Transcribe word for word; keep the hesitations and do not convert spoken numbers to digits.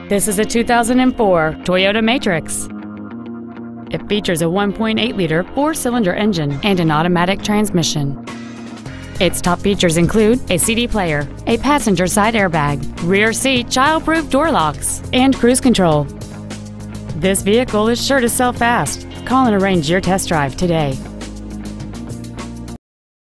This is a two thousand four Toyota Matrix. It features a one point eight liter four-cylinder engine and an automatic transmission. Its top features include a C D player, a passenger side airbag, rear seat child-proof door locks, and cruise control. This vehicle is sure to sell fast. Call and arrange your test drive today.